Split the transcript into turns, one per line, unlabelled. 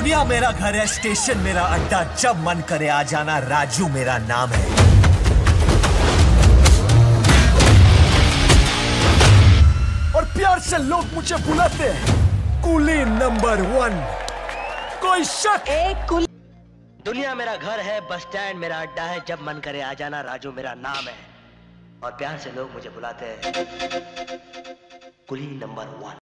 दुनिया मेरा घर है, स्टेशन मेरा अड्डा, जब मन करे आ जाना, राजू मेरा नाम है। और प्यार से लोग मुझे बुलाते हैं कुली नंबर 1। कोई शक?
दुनिया मेरा घर है, बस स्टैंड मेरा अड्डा है, जब मन करे आ जाना, राजू मेरा नाम है। और प्यार से लोग मुझे बुलाते हैं कुली नंबर 1।